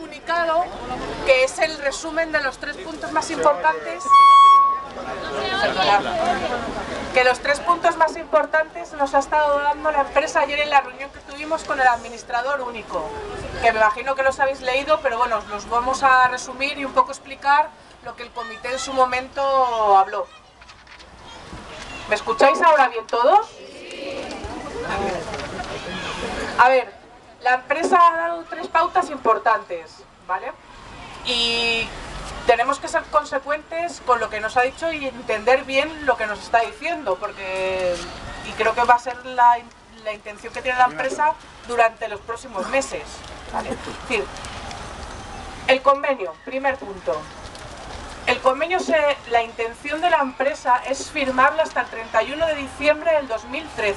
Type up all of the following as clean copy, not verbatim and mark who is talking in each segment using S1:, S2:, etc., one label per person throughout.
S1: comunicado que es el resumen de los 3 puntos más importantes. Que los 3 puntos más importantes nos ha estado dando la empresa ayer en la reunión que tuvimos con el administrador único, que me imagino que los habéis leído, pero bueno, os los vamos a resumir y un poco explicar lo que el comité en su momento habló. ¿Me escucháis ahora bien todos? A ver, la empresa ha dado 3 pautas importantes, ¿vale? Y tenemos que ser consecuentes con lo que nos ha dicho y entender bien lo que nos está diciendo, porque y creo que va a ser la intención que tiene la empresa durante los próximos meses, ¿vale? Es decir, el convenio, primer punto. El convenio, la intención de la empresa es firmarlo hasta el 31 de diciembre del 2013.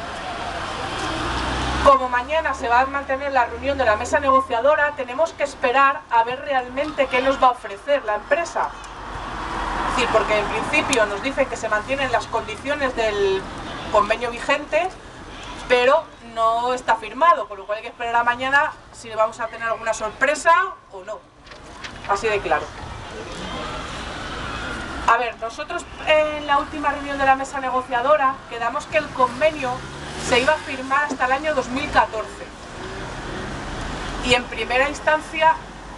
S1: Como mañana se va a mantener la reunión de la mesa negociadora, tenemos que esperar a ver realmente qué nos va a ofrecer la empresa. Es decir, porque en principio nos dicen que se mantienen las condiciones del convenio vigente, pero no está firmado, con lo cual hay que esperar a mañana si vamos a tener alguna sorpresa o no. Así de claro. A ver, nosotros en la última reunión de la mesa negociadora quedamos que el convenio se iba a firmar hasta el año 2014 y en primera instancia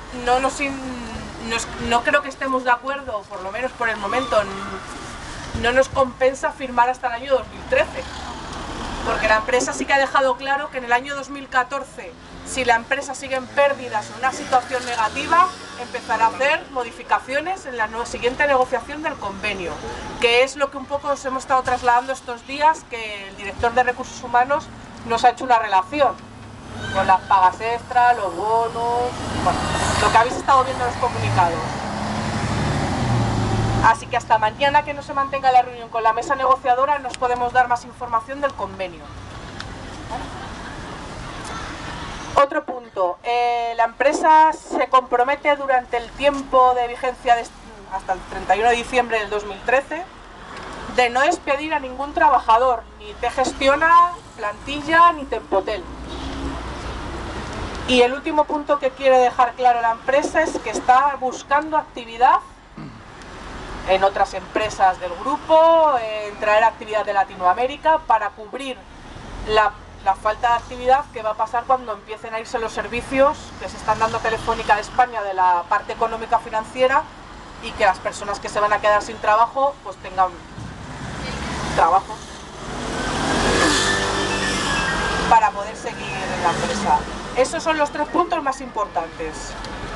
S1: no creo que estemos de acuerdo, por lo menos por el momento no nos compensa firmar hasta el año 2013, porque la empresa sí que ha dejado claro que en el año 2014, si la empresa sigue en pérdidas o en una situación negativa, empezará a hacer modificaciones en la siguiente negociación del convenio, que es lo que un poco os hemos estado trasladando estos días, que el director de Recursos Humanos nos ha hecho una relación con las pagas extra, los bonos, bueno, lo que habéis estado viendo en los comunicados. Así que hasta mañana que no se mantenga la reunión con la mesa negociadora nos podemos dar más información del convenio. Otro punto, la empresa se compromete durante el tiempo de vigencia hasta el 31 de diciembre del 2013 de no despedir a ningún trabajador, ni te gestiona plantilla ni Tempotel. Y el último punto que quiere dejar claro la empresa es que está buscando actividad en otras empresas del grupo, en traer actividad de Latinoamérica para cubrir la falta de actividad que va a pasar cuando empiecen a irse los servicios que se están dando Telefónica de España de la parte económica financiera, y que las personas que se van a quedar sin trabajo pues tengan trabajo para poder seguir en la empresa. Esos son los 3 puntos más importantes.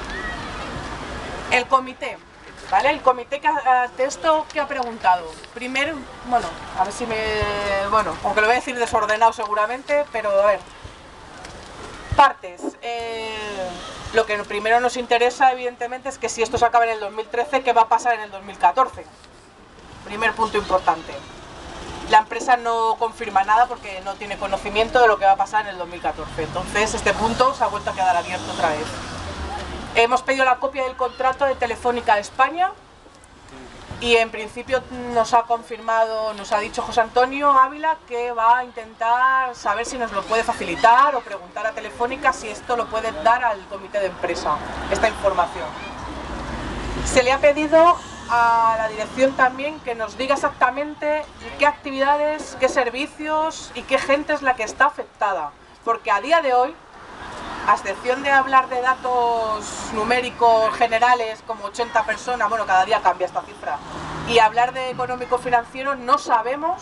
S1: El comité, ¿vale? El comité de esto que ha preguntado. Primero, bueno, a ver si bueno, aunque lo voy a decir desordenado seguramente, pero a ver. Partes. Lo que primero nos interesa, evidentemente, es que si esto se acaba en el 2013, ¿qué va a pasar en el 2014? Primer punto importante. La empresa no confirma nada porque no tiene conocimiento de lo que va a pasar en el 2014. Entonces, este punto se ha vuelto a quedar abierto otra vez. Hemos pedido la copia del contrato de Telefónica de España y en principio nos ha confirmado, nos ha dicho José Antonio Ávila que va a intentar saber si nos lo puede facilitar o preguntar a Telefónica si esto lo puede dar al comité de empresa, esta información. Se le ha pedido a la dirección también que nos diga exactamente qué actividades, qué servicios y qué gente es la que está afectada, porque a día de hoy, a excepción de hablar de datos numéricos generales como 80 personas, bueno, cada día cambia esta cifra, y hablar de económico-financiero, no sabemos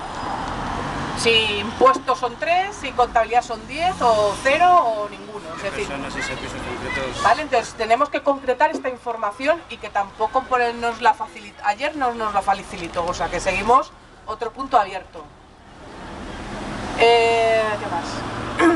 S1: si impuestos son 3, si contabilidad son 10 o 0 o ninguno. Es decir, personas y servicios concretos. Vale, entonces tenemos que concretar esta información y que tampoco nos la facilitó. Ayer no nos la facilitó, o sea que seguimos otro punto abierto. ¿Qué más?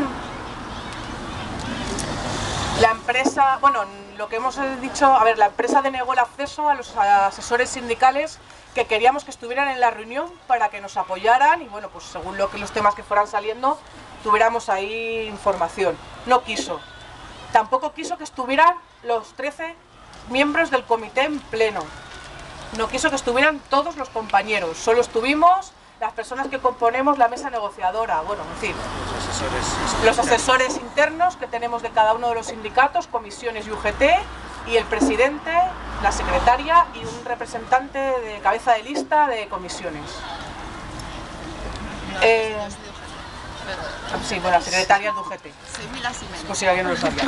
S1: La empresa, bueno, lo que hemos dicho, a ver, la empresa denegó el acceso a los asesores sindicales que queríamos que estuvieran en la reunión para que nos apoyaran y bueno, pues según los temas que fueran saliendo, tuviéramos ahí información. No quiso. Tampoco quiso que estuvieran los 13 miembros del comité en pleno. No quiso que estuvieran todos los compañeros. Solo estuvimos las personas que componemos la mesa negociadora. Bueno, en fin, los asesores internos que tenemos de cada uno de los sindicatos, comisiones y UGT, y el presidente, la secretaria y un representante de cabeza de lista de comisiones. Sí, bueno, la secretaria es de UGT. Pues si alguien no lo sabía.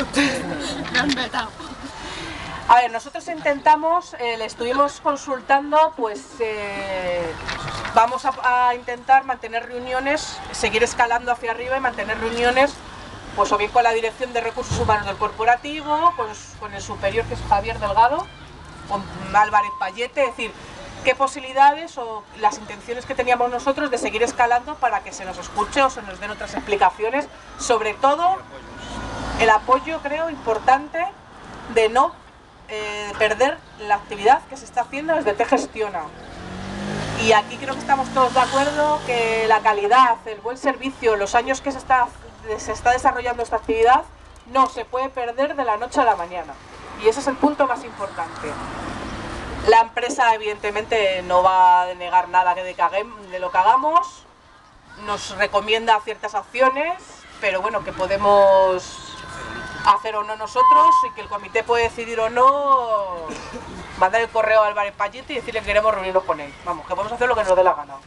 S1: A ver, nosotros intentamos, le estuvimos consultando, pues vamos a intentar mantener reuniones, seguir escalando hacia arriba y mantener reuniones, pues o bien con la Dirección de Recursos Humanos del Corporativo, con el superior, que es Javier Delgado, con Álvarez Payete, es decir, qué posibilidades o las intenciones que teníamos nosotros de seguir escalando para que se nos escuche o se nos den otras explicaciones, sobre todo el apoyo, creo, importante de no perder la actividad que se está haciendo desde Te Gestiona. Y aquí creo que estamos todos de acuerdo que la calidad, el buen servicio, los años que se está desarrollando esta actividad no se puede perder de la noche a la mañana. Y ese es el punto más importante. La empresa evidentemente no va a denegar nada de lo que hagamos, nos recomienda ciertas acciones, pero bueno, que podemos hacer o no nosotros y que el comité puede decidir o no, mandar el correo a Álvarez Payete y decirle que queremos reunirnos con él. Vamos, que podemos hacer lo que nos dé la gana.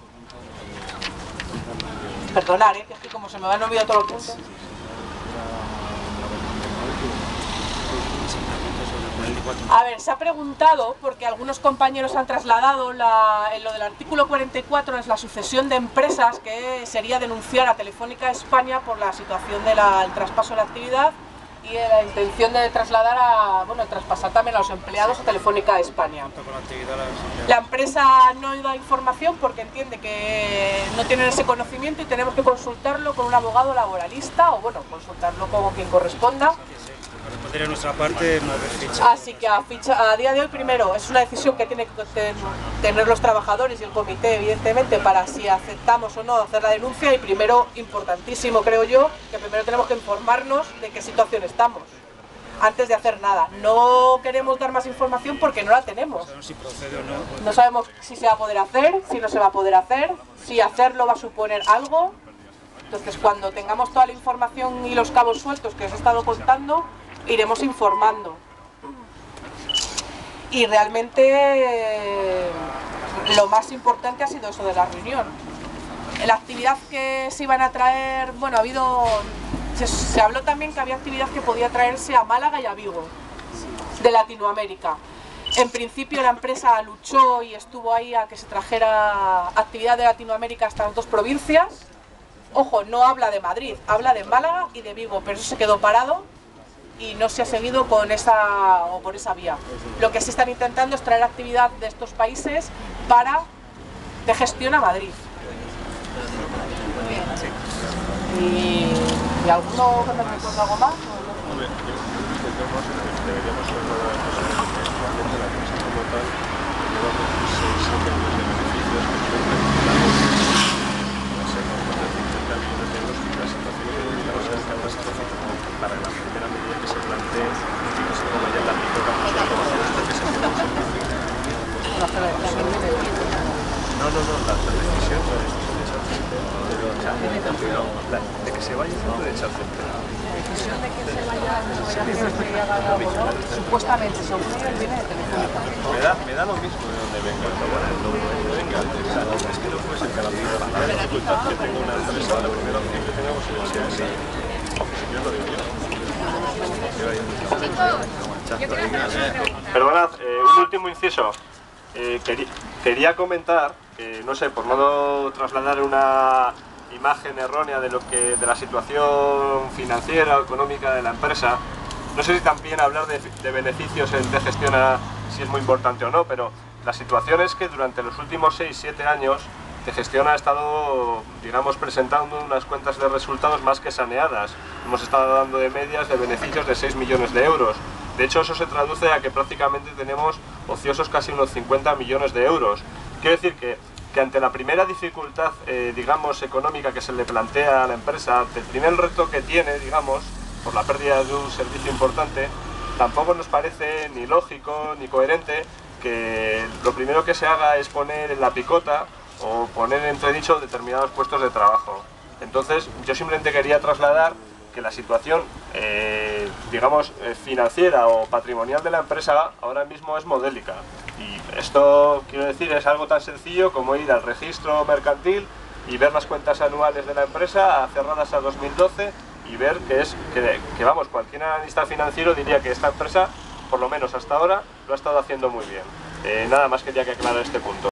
S1: Perdonad, que es que como se me van a olvidar todos los puntos. A ver, se ha preguntado, porque algunos compañeros han trasladado en lo del artículo 44, es la sucesión de empresas, que sería denunciar a Telefónica España por la situación del traspaso de la actividad y la intención de trasladar traspasar también a los empleados a Telefónica España. La empresa no da información porque entiende que no tienen ese conocimiento y tenemos que consultarlo con un abogado laboralista o bueno, consultarlo con quien corresponda.
S2: Correspondería a nuestra parte mover ficha.
S1: Así que a día de hoy, primero, es una decisión que tienen que tener los trabajadores y el comité, evidentemente, para si aceptamos o no hacer la denuncia. Y primero, importantísimo, creo yo, que primero tenemos que informarnos de qué situación estamos, antes de hacer nada. No queremos dar más información porque no la tenemos.
S2: No sabemos si procede o no.
S1: No sabemos si se va a poder hacer, si no se va a poder hacer, si hacerlo va a suponer algo. Entonces, cuando tengamos toda la información y los cabos sueltos que os he estado contando, iremos informando. Y realmente lo más importante ha sido eso de la reunión. La actividad que se iban a traer, bueno, se habló también que había actividad que podía traerse a Málaga y a Vigo, de Latinoamérica. En principio la empresa luchó y estuvo ahí a que se trajera actividad de Latinoamérica a estas dos provincias. Ojo, no habla de Madrid, habla de Málaga y de Vigo, pero eso se quedó parado y no se ha seguido por esa vía. Lo que se están intentando es traer actividad de estos países para Te Gestiona Madrid. ¿Y alguno que me recuerde algo más?
S3: Hombre, yo creo que deberíamos hablar de la empresa como tal, llevamos 6-7 años de beneficios, millones de euros, y la situación que estamos en esta catastrófica para la primera medida que se plantee y que se toma ya la picota que se la decisión de que se vaya no de echarse
S1: La decisión de que se vaya y haga algo, supuestamente según él viene de Telefónica.
S3: me da lo mismo de donde venga, venga, es que no puede ser que la dificultad que tenga una empresa, la primera opción que tengamos sea esa. Yo lo digo yo. Perdonad, un último inciso. Quería comentar, no sé, por no trasladar una imagen errónea de la situación financiera o económica de la empresa, no sé si también hablar de beneficios en Te Gestiona si es muy importante o no, pero la situación es que durante los últimos 6-7 años Te Gestiona ha estado, digamos, presentando unas cuentas de resultados más que saneadas. Hemos estado dando de medias de beneficios de 6 millones de euros. De hecho, eso se traduce a que prácticamente tenemos ociosos casi unos 50 millones de euros. Quiero decir que ante la primera dificultad, digamos, económica que se le plantea a la empresa, el primer reto que tiene, digamos, por la pérdida de un servicio importante, tampoco nos parece ni lógico ni coherente que lo primero que se haga es poner en la picota o poner en entredicho determinados puestos de trabajo. Entonces, yo simplemente quería trasladar que la situación, digamos, financiera o patrimonial de la empresa ahora mismo es modélica. Y esto, quiero decir, es algo tan sencillo como ir al registro mercantil y ver las cuentas anuales de la empresa cerradas a 2012 y ver que vamos, cualquier analista financiero diría que esta empresa, por lo menos hasta ahora, lo ha estado haciendo muy bien. Nada más quería que aclarar este punto.